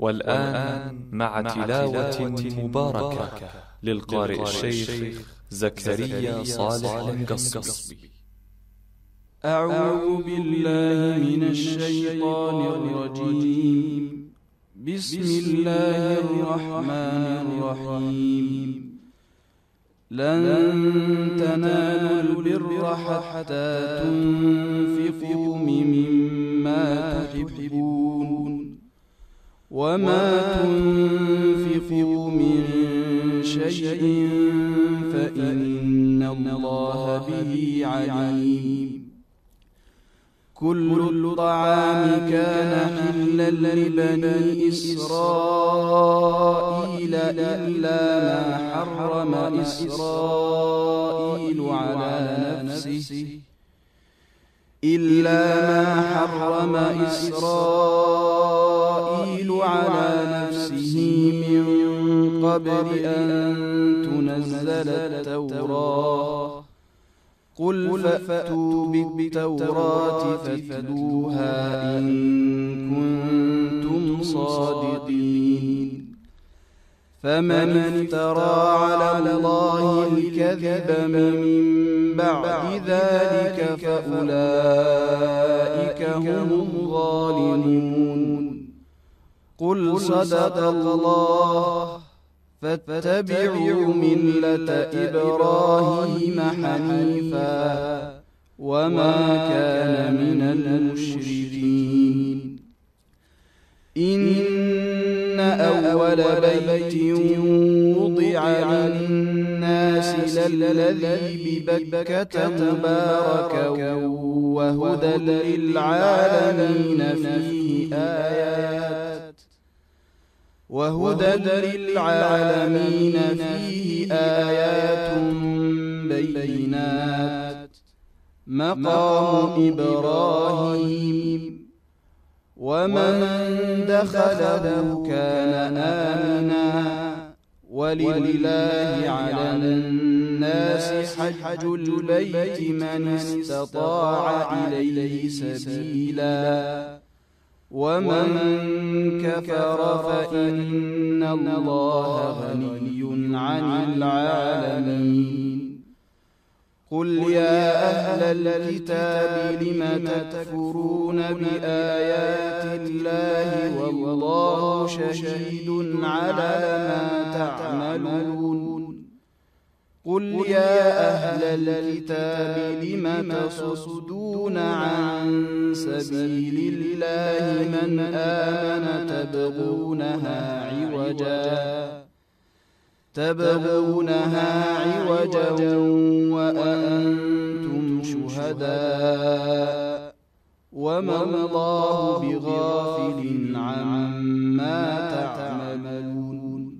والآن مع تلاوة مباركة للقارئ الشيخ زكريا صالح القصبي. أعوذ بالله من الشيطان الرجيم. بسم الله الرحمن الرحيم. لن تنالوا البر حتى تنفقوا مما تحبون، وما تنفقوا من شيء فإن الله به عليم. كل الطعام كان حلا لبني إسرائيل إلا ما حرم إسرائيل على نفسه من قبل أن تنزل التوراة. قل فأتوا بالتوراة فاتلوها إن كنتم صادقين. فمن افترى على الله الكذب من بعد ذلك فأولئك هم الظالمون. قل صدق الله فاتبعوا ملة إبراهيم حنيفا وما كان من المشركين. إن أول بيت وضع للناس للذي ببكة مباركا وهدى للعالمين فيه آيات بينات مقام إبراهيم، ومن دخله كان آمنا. ولله على الناس حج البيت من استطاع إليه سبيلا، ومن كفر فإن الله غني عن العالمين. قل يا أهل الكتاب لم تكفرون بآيات الله والله شهيد على ما تعملون. قل يا أهل الكتاب لم تصدون عن سبيل الله من آمن تبغونها عوجا وأنتم شهداء، وما الله بغافل عما تعملون.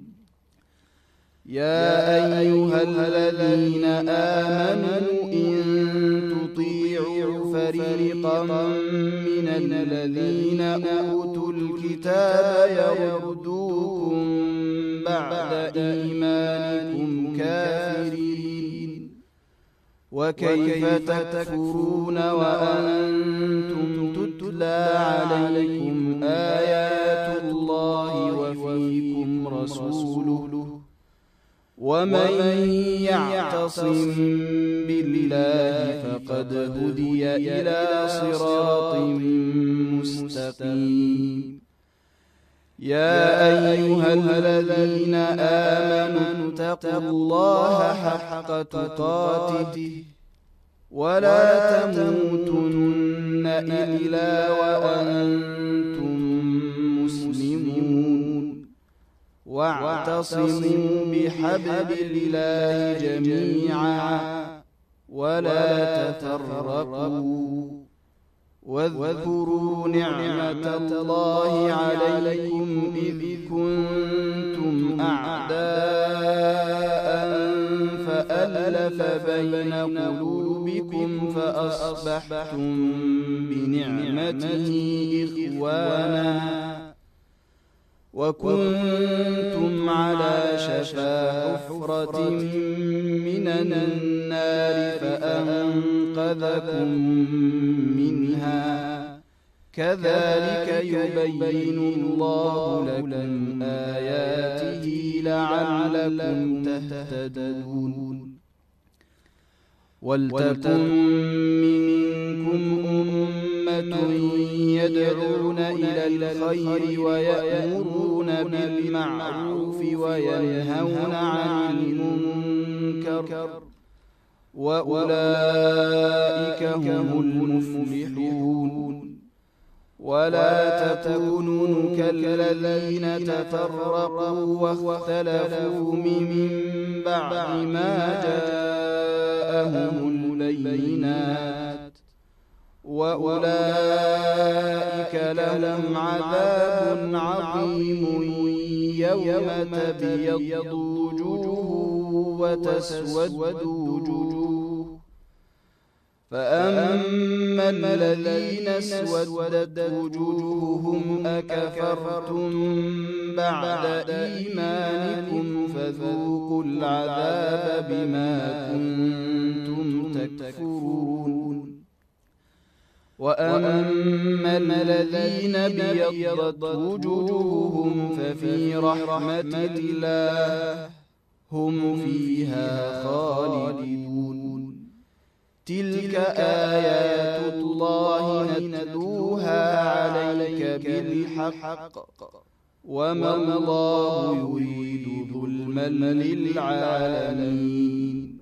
يا أيها الذين آمنوا إن تطيعوا فريقا من الذين أوتوا الكتاب يردوكم بعد إيمانكم كافرين. وكيف تكفرون وأنتم تتلى عليكم آيات الله وفيكم رسوله؟ ومن يعتصم بالله فقد هدي إلى صراط مستقيم. يا أيها الذين آمنوا اتقوا الله حق تقاته ولا تموتن إلا وأنتم مسلمون. واعتصموا بحبل الله جميعا ولا تفرقوا. واذكروا نعمة الله عليكم إذ كنتم أعداء فألف بين قلوبكم فأصبحتم بنعمته إخوانا، وكنتم على شفا حفرة من النار فأنقذكم منها، كذلك يبين الله لكم آياته لعلكم تهتدون ولتكن منكم أمة يدعون إلى الخير ويأمرون بالمعروف وينهون عن المنكر وأولئك هم المفلحون ولا تكونوا كالذين تفرقوا واختلفوا من بعد ما جاءهم البينات وأولئك لهم عذاب عظيم يوم تبيض وجوه وتسود وجوه فأما الذين اسودت وجوههم أكفرتم بعد إيمانكم فذوقوا العذاب بما كنتم تكفرون وأما الذين ابيضت وجوههم ففي رحمة الله هم فيها خالدون تلك آيات الله نتلوها عليك بالحق وما الله يريد ظلما للعالمين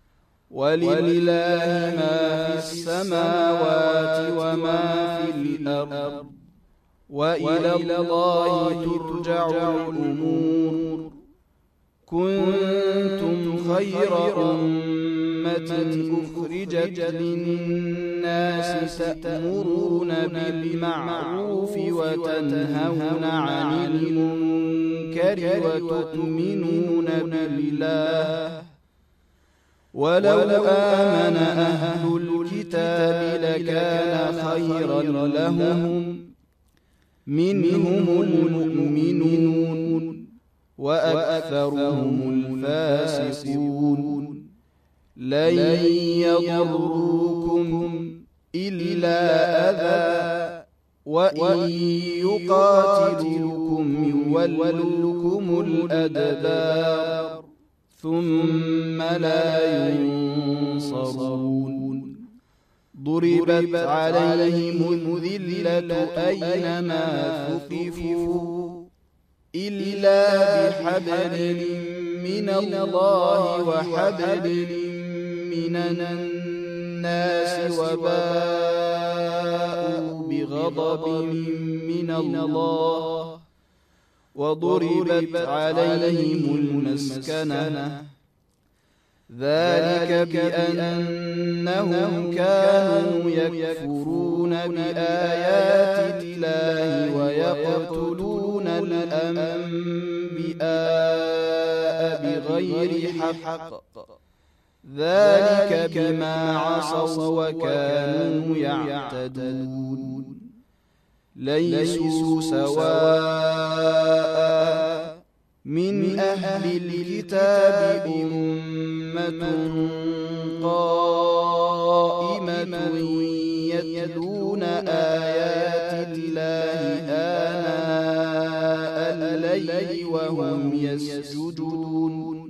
ولله ما في السماوات وما في الأرض وإلى الله ترجع الأمور كنتم خير أمة أخرجت للناس تأمرون بالمعروف وتنهون عن المنكر وتؤمنون بالله ولو آمن أهل الكتاب لكان خيرا لهم منهم المؤمنون وأكثرهم الفاسقون لن يضروكم إلا أذى وإن يقاتلوكم يولوكم الأدبار ثم لا ينصرون ضربت عليهم الذلة أينما ثقفوا إلا بحبل من الله وحبل من الناس وباءوا بغضب من الله وضربت عليهم المسكنة ذلك بأنهم كانوا يكفرون بآيات الله ويقتلون الأنبياء بغير حق ذلك بما عصوا وكانوا يعتدون ليسوا سواء من أهل الكتاب أمة قائمة يتلون آيات الله آناء الليل وهم يسجدون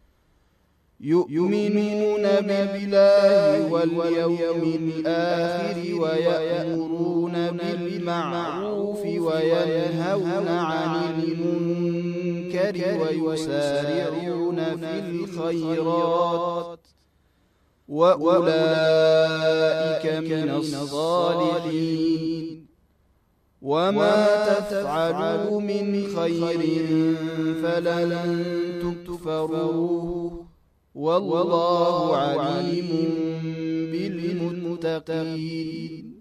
يؤمنون بالله واليوم الآخر ويأمرون بالمعروف وينهون عن المنكر ويسارعون في الخيرات وأولئك من الصالحين وما تفعلوا من خير فلن تكفروه والله عليم بالمتقين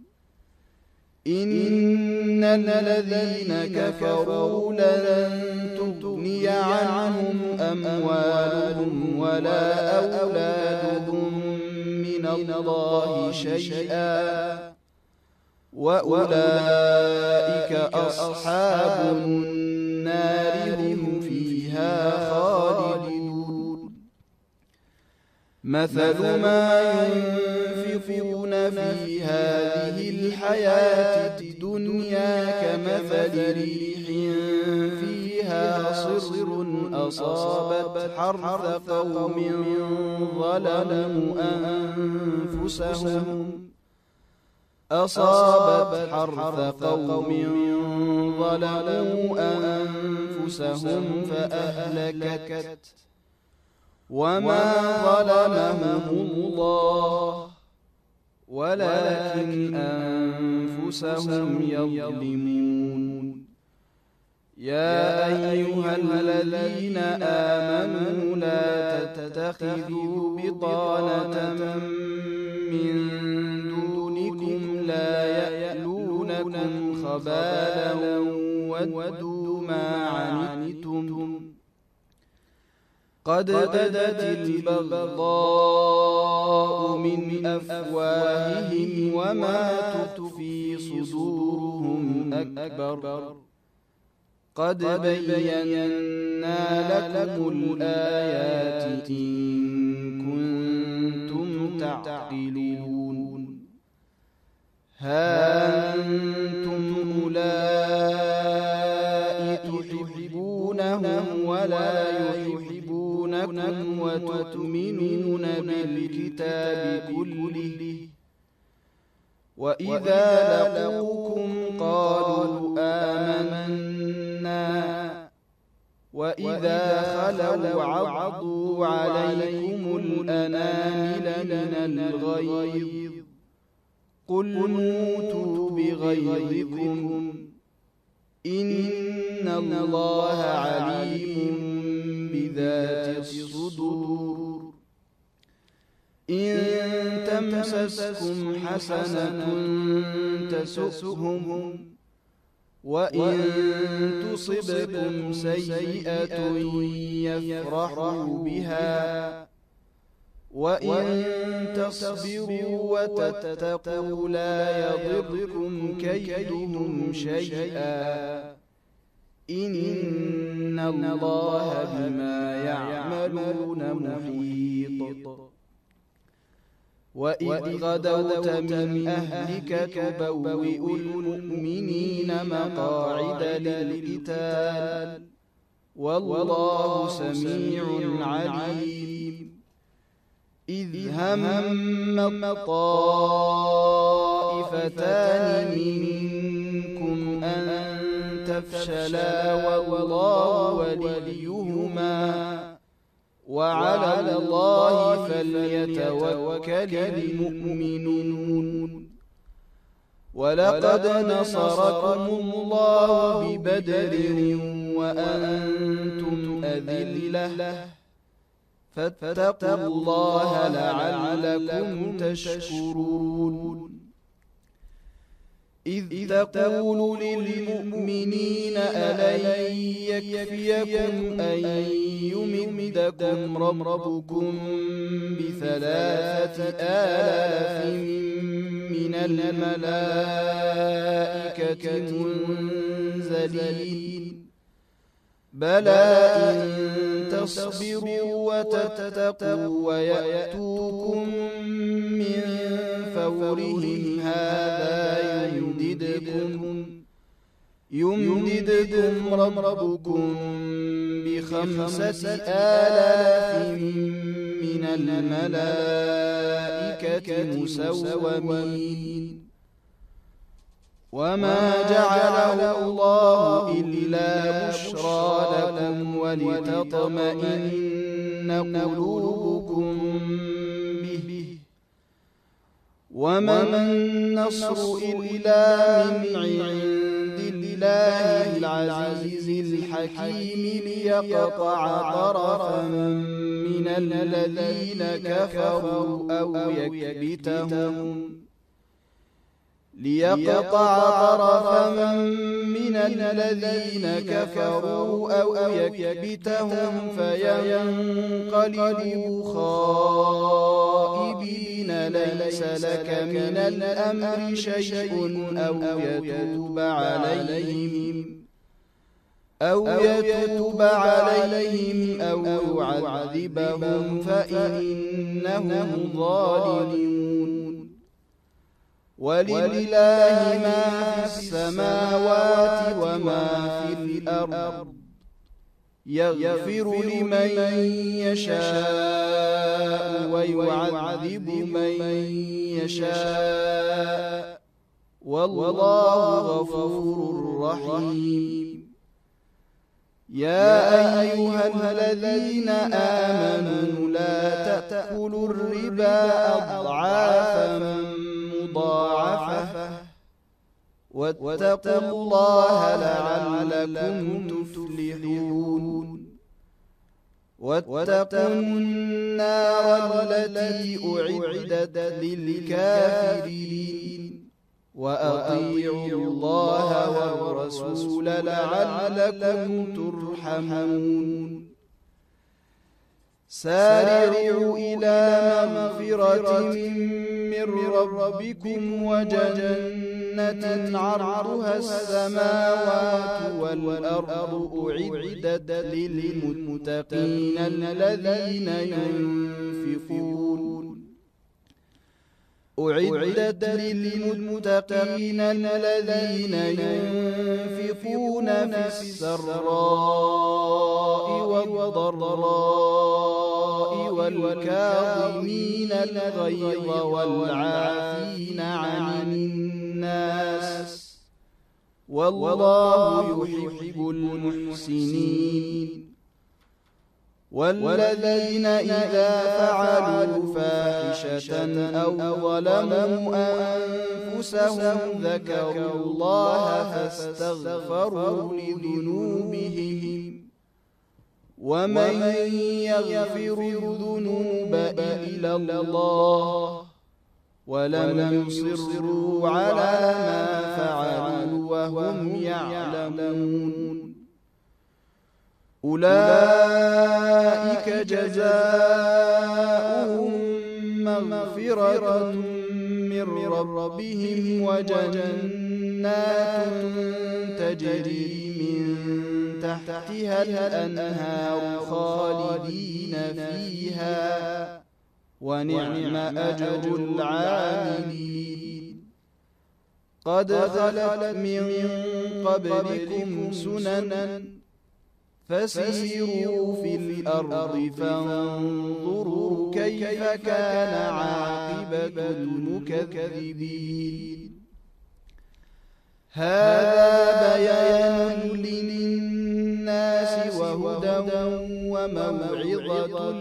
إن الذين كفروا لن تغني عنهم أموالهم ولا أولادهم من الله شيئا وأولئك أصحاب النار هم فيها خالدون مثل ما ينفقون في هذه الحياة الدنيا الدنيا كمثل ريح فيها صر أصابت حرث قوم ظلموا أنفسهم فأهلكت وما ظلمهم الله ولكن أنفسهم يظلمون. يا أيها الذين آمنوا لا تتخذوا بطانة من دونكم لا يألونكم خبالا ودوا ما عنتم قد بدت البغضاء من أفواههم وما تخفي صدورهم أكبر قد بينا لكم الآيات إن كنتم تعقلون. ها أنتم أولئك تحبونهم ولا يحبونكم وتؤمنون بالكتاب كله وإذا لقوكم قالوا آمنا وإذا خلوا عضوا عليكم الأنامل من الغيظ قل موتوا بغيظكم إن الله عليم بذات الصدور. إن تمسسكم حسنة تسؤهم وإن تصبكم سيئة يفرحوا بها وإن تصبروا وتتقوا لا يضركم كيدهم شيئا إن الله بما يعملون محيط. وإذ غدوت من أهلك تبوئ المؤمنين مقاعد للقتال والله سميع عليم. إذ هم طائفتان منكم أن تفشلا والله وليهما وعلى الله فليتوكل المؤمنون. ولقد نصركم الله ببدر وأنتم أذلة فاتقوا الله لعلكم تشكرون. إذ تقول للمؤمنين ألن يكفيكم أن يمدكم ربكم ب3,000 من الملائكة منزلين بلى إن تصبروا وتتقوا ويأتوكم من فورهم هذا يمددكم ربكم ب5,000 من الملائكة مسومين. وما جعله الله إلا بشرى لكم ولتطمئن قلوبكم به وما النصر إلا من عند الله العزيز الحكيم ليقطع طرفا من الذين كفروا أو يكبتهم فينقلبوا خائبين ليس لك من الأمر شيء أو يتوب عليهم أو يعذبهم فإنهم ظالمون. ولله ما في السماوات وما في الأرض يغفر لمن يشاء ويعذب من يشاء والله غفور رحيم. يا أيها الذين آمنوا لا تأكلوا الربا أضعافا مضاعفة واتقوا الله لعلكم تفلحون. واتقوا النار التي أعدت للكافرين وأطيعوا الله والرسول لعلكم ترحمون. سارعوا إلى مغفرة من ربكم وجنة عرضها السماوات والأرض أعدت للمتقين الذين ينفقون في السراء والضراء والكاظمين الغيظ والعافين عن الناس والله يحب المحسنين. والذين إذا فعلوا فاحشة أو ظلموا أنفسهم ذكروا الله فاستغفروا لذنوبهم ومن يغفر الذنوب إلا الله ولم يصروا على ما فعلوا وهم يعلمون. أولئك جزاؤهم مغفرة من ربهم وجنات تجري من تحتها الأنهار خالدين فيها ونعم أجر العاملين. قد خلت من قبلكم سنن فسيروا في الأرض فانظروا كيف كان عاقبة المكذبين. هذا بيان للناس وهدى وموعظة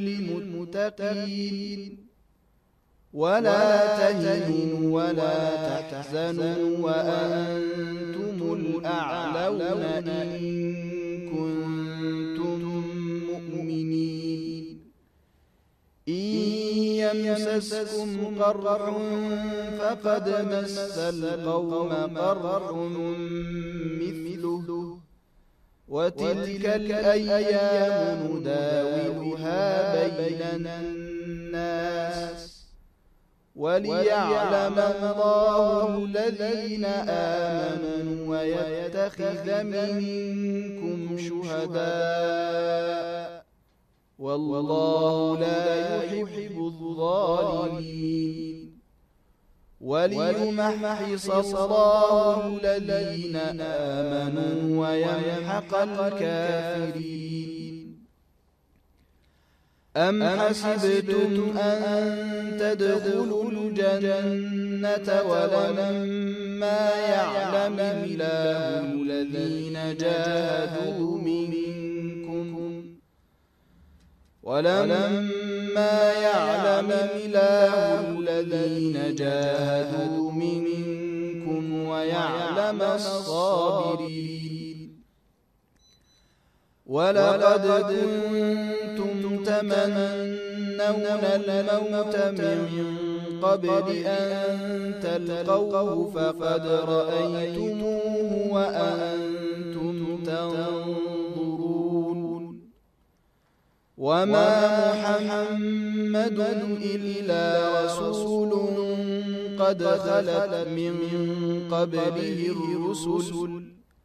للمتقين. ولا تهنوا ولا تحزنوا وأنتم الأعلون إن كنتم مؤمنين. إن يمسسكم قرح فقد مس القوم قرح مثله وتلك الأيام نداولها بين الناس وليعلم الله الذين آمنوا ويتخذ منكم شهداء والله لا يحب الظالمين. وليمحص الله الذين آمنوا ويمحق الكافرين. أم حسبتم أن تدخلوا الجنة ولما يعلم الله الذين جاهدوا منكم ويعلم الصابرين. ولقد كنتم تمنون الموت من قبل أن تلقوه فقد رأيتموه وأنتم تنظرون. وما محمد إلا رسول قد خلت من قبله الرسل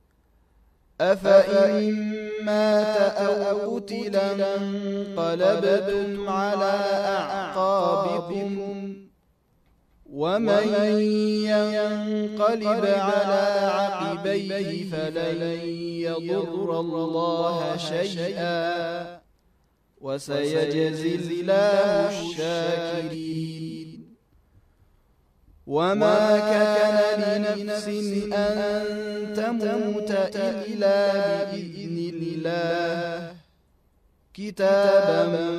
أفإن مات أو قتل انقلبتم على أعقابكم ومن ينقلب على عقبيه فلن يضر الله شيئا وسيجزي الله الشاكرين. وما كان لنفس أن تموت إلا بإذن الله كتابا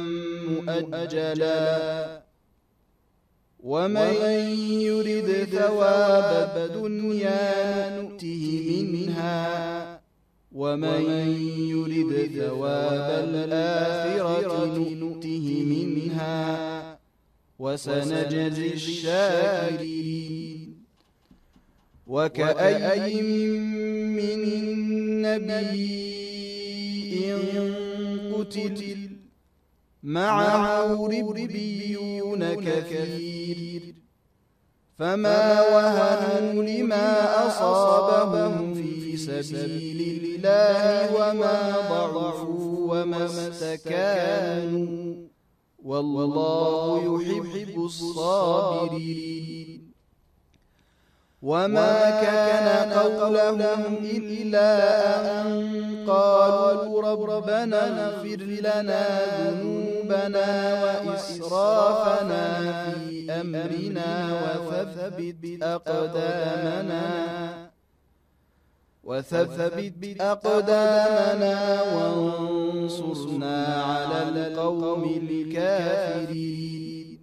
مؤجلا. ومن يرد ثواب الدنيا نؤته منها ومن يرد ثواب الآخرة نؤته منها وسنجزي الشاكرين. وكأي من نبي قتل معه ربيون كثير فما وهنوا لما أصابهم في سبيل الله وما ضعفوا وما استكانوا والله يحب الصابرين. وما كان قولهم إلا أن قالوا ربنا اغفر لنا ذنوبنا وإسرافنا في أمرنا وثبت أقدامنا وانصرنا على القوم الكافرين.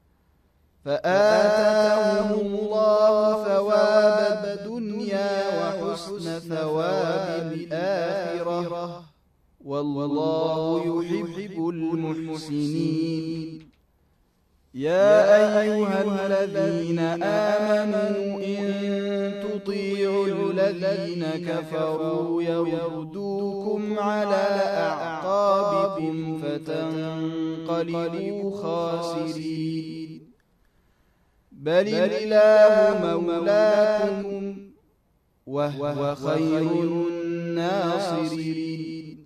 فآتاهم الله ثواب الدنيا وحسن ثواب الآخرة والله يحب المحسنين. يا أيها الذين آمنوا إن تطيعوا الذين كفروا يردوكم على أعقابكم فتنقلبوا خاسرين. بل الله مولاكم وهو خير الناصرين.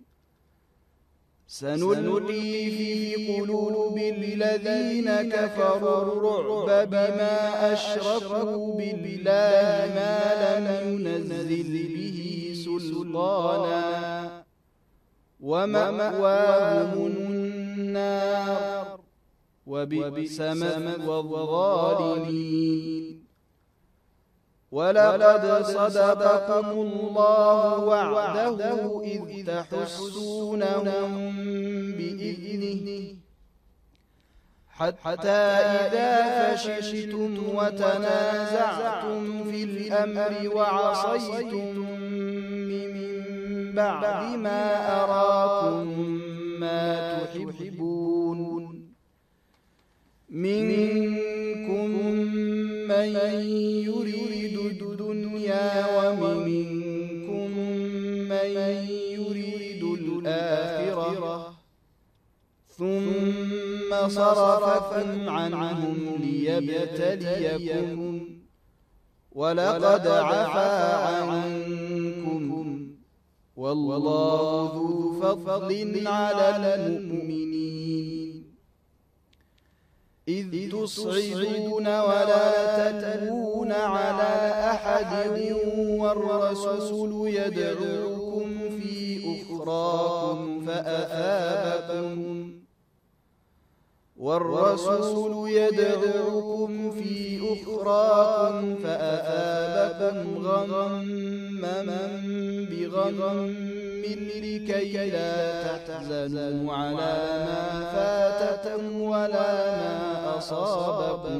سنلقي في قلوب الذين كفروا الرعب بما أشركوا بالله ما لم ينزل به سلطانا ومأواهم النار وبئس مثوى الظالمين. ولقد صدقكم الله وعده إذ تحسونهم بإذنه حتى إذا فشلتم وتنازعتم في الأمر وعصيتم من بعد ما أراكم ما تحبون منكم من يريد الدنيا ومنكم من يريد الآخرة ثم صرفكم عنهم ليبتليكم ولقد عفا عنكم والله ذو فضل على المؤمنين. إذ تصعدون ولا تلوون على أحد والرسول يدعوكم في أخراكم فأثابكم غمّا بغم لكي لا تحزنوا على ما فاتكم ولا ما أصابكم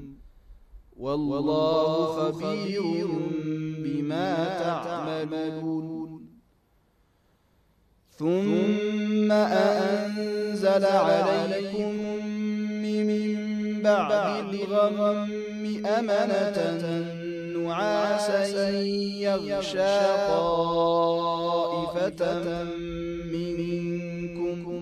والله خبير بما تعملون. ثم أنزل عليكم من بعد الغم أمنة نعاسا يغشى طائفة منكم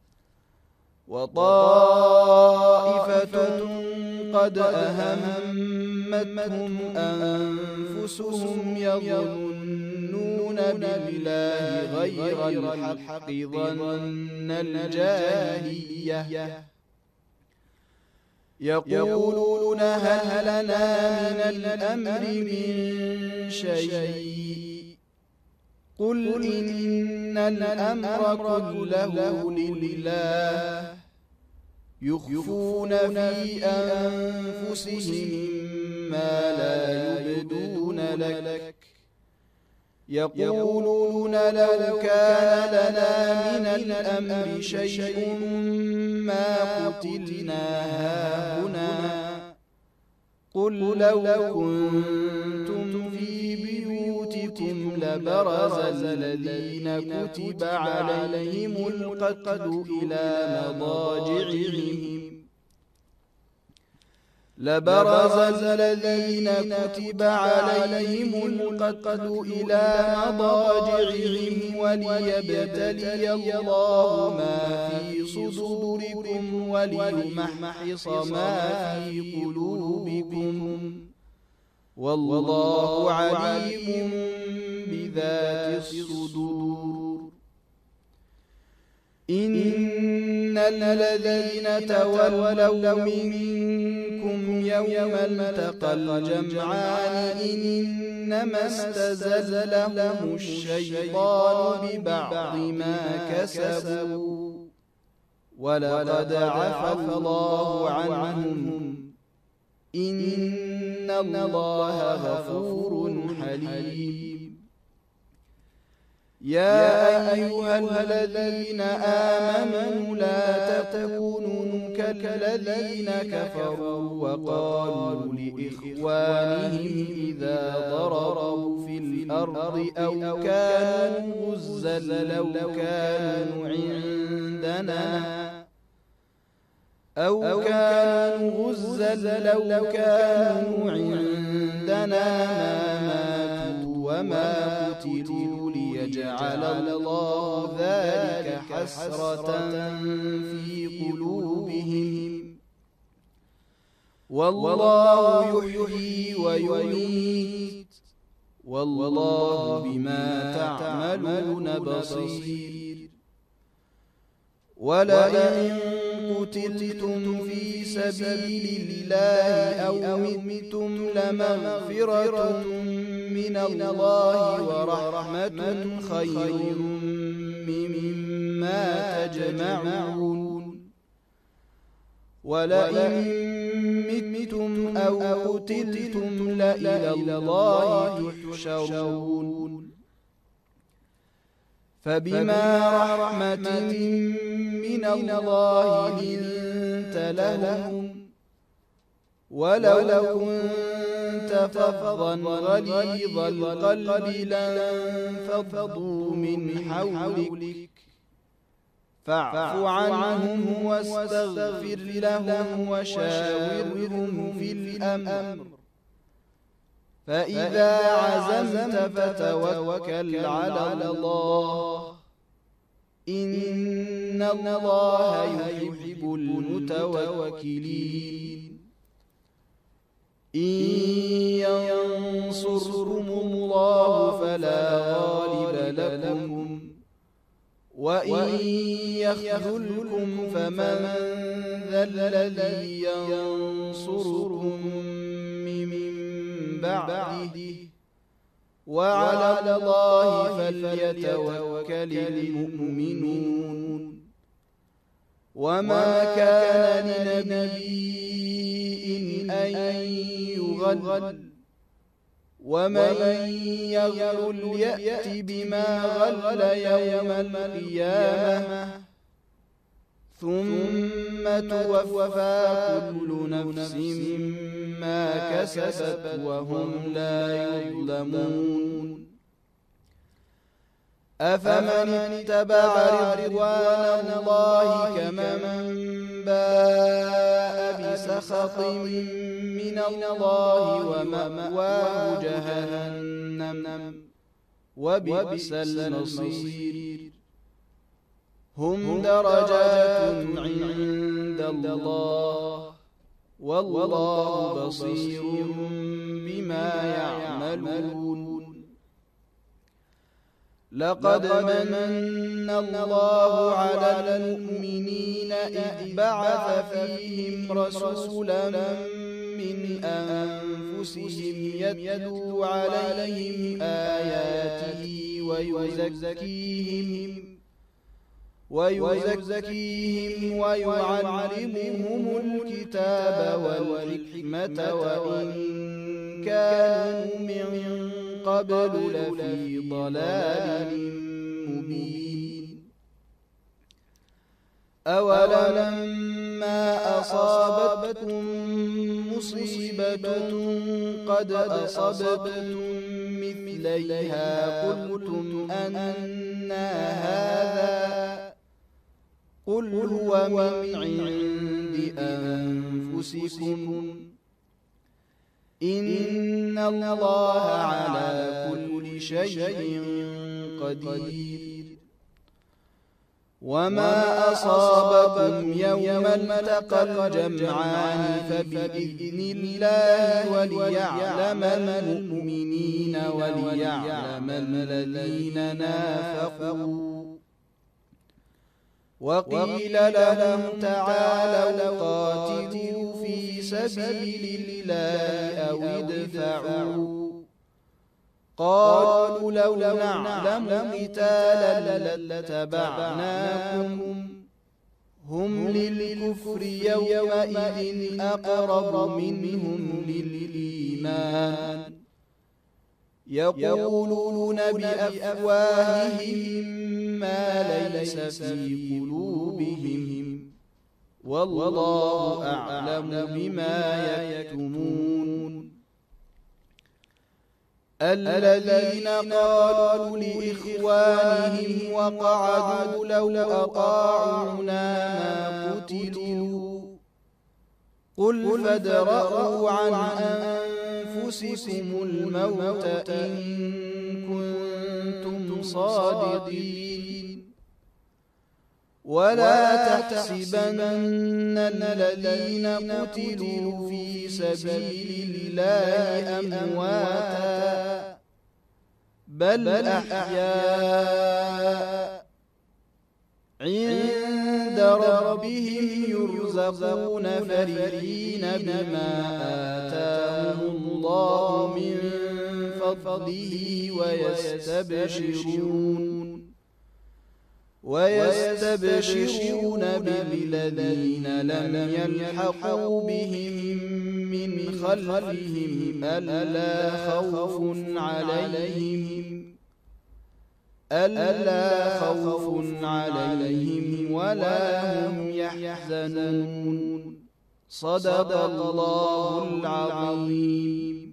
وطائفة قد أهمتهم أنفسهم يظنون بالله غير الحق ظن الجاهلية يقولون هل لنا من الأمر من شيء قل إن الأمر كله لله يخفون في أنفسهم ما لا يبدون لك يقولون لو كان لنا من الأمر شيء ما قتلنا هاهنا قل لو كنتم في بيوتكم لبرز الذين كتب عليهم القتل إلى مضاجعهم وليبتلي الله ما في صدوركم وليمحص ما في قلوبكم والله عليم بذات الصدور. إن الذين تولوا منكم يوم التقى الجمعان إنما استزلهم الشيطان ببعض ما كسبوا ولقد عفا الله عنهم إن الله غفور حليم. يا أيها الذين آمنوا لا تكونوا كالذين كفروا وقالوا لإخوانهم إذا ضربوا في الأرض أو كانوا غزا لو كانوا عندنا ما ماتوا وما قتلوا ليجعل الله ذلك حسرة في قلوبهم والله يحيي ويميت والله بما تعملون بصير. ولئن قتلتم في سبيل الله أو متم لمغفرة من الله ورحمة خير مما تجمعون. ولئن متم أو قتلتم لإلى الله تحشرون. فبما رحمة من الله لنت لهم ولو كنت فظا غليظ القلب لانفضوا من حولك فاعف عنهم واستغفر لهم وشاورهم في الأمر فإذا عزمت فتوكل على الله إن الله يحب المتوكلين. إن ينصركم الله فلا غالب لكم وإن يخذلكم فمن ذا الذي ينصركم من بعده وعلى الله فليتوكل المؤمنون. وما كان لنبي أن يغل ومن يغل يأت بما غل يوم القيامة ثم توفى كل نفس ما كسبت وهم لا يظلمون. أفمن اتبع رضوان الله كمن باء بسخط من الله ومأواه جهنم وبئس المصير. هم درجات عند الله والله بصير بما يعملون. لقد من الله على المؤمنين إذ بعث فيهم رسولا من أنفسهم يتلو عليهم آياته ويزكيهم ويعلمهم الكتاب والحكمة وإن كانوا من قبل لفي ضلال مبين. أولما أصابتكم مصيبة قد أصبتم مثليها قلتم أنى هذا قل هو من عند أنفسكم إن الله على كل شيء قدير. وما أصابكم يوم التقى الجمعان فبإذن الله وليعلم المؤمنين وليعلم الذين نافقوا. وقيل لهم تعالوا قاتلوا في سبيل الله أو ادفعوا قالوا لو نعلم قتالا لاتبعناكم هم للكفر يومئذ أقرب منهم للإيمان يقولون بأفواههم ما ليس في قلوبهم والله أعلم بما يكتمون. الذين قالوا لإخوانهم وقعدوا لو أطاعونا ما قتلوا قل فادرءوا عن أنفسكم الموت إن كنتم صادقين. ولا تحسبن الذين قتلوا في سبيل الله أمواتا بل أحياء عند ربهم يرزقون فرحين بما آتاهم الله من فضله ويستبشرون بالذين لم يلحقوا بهم من خلفهم ألا خوف عليهم ولا هم يحزنون. صدق الله العظيم.